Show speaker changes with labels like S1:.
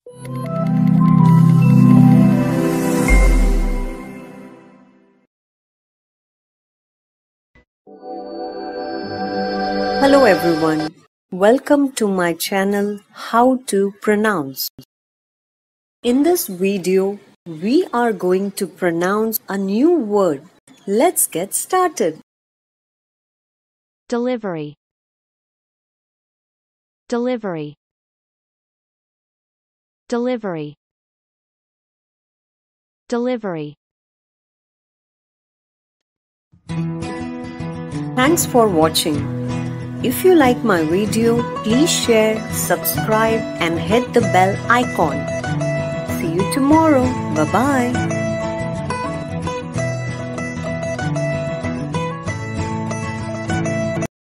S1: Hello everyone. Welcome to my channel How to Pronounce. In this video, we are going to pronounce a new word. Let's get started.
S2: Delivery. Delivery. Delivery. Delivery.
S1: Thanks for watching. If you like my video, please share, subscribe and hit the bell icon. See you tomorrow. Bye-bye.